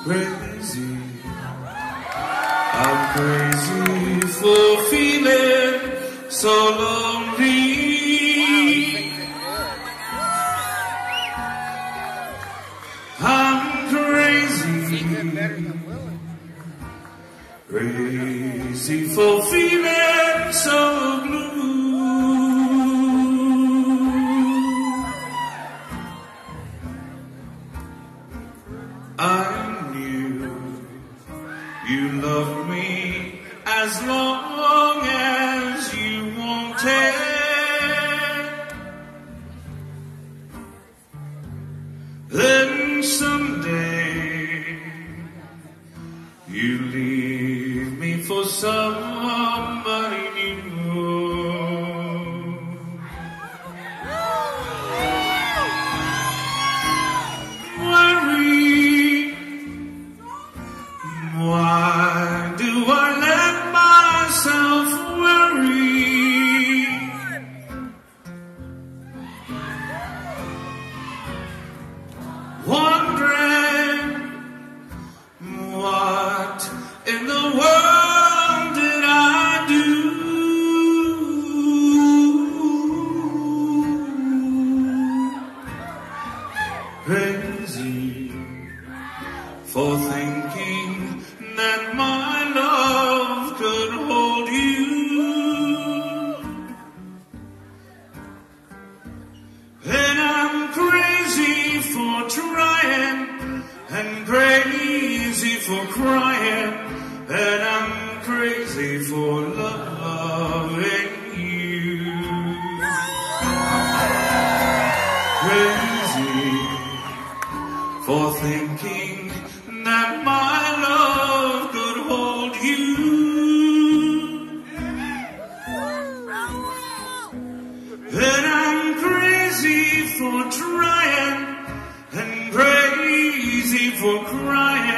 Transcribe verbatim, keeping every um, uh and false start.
crazy. I'm crazy for feeling so lonely. I'm crazy, crazy for feeling so blue. I knew you loved me as long as you wanted. Then someday you leave me for somebody new. Worry, why do I let myself worry? Wondering what in the world did I do? Crazy for thinking that my love could hold you. And I'm crazy for trying, and crazy for crying, and I'm crazy for loving you. Crazy for thinking that my love could hold you. And I'm crazy for trying, and crazy for crying.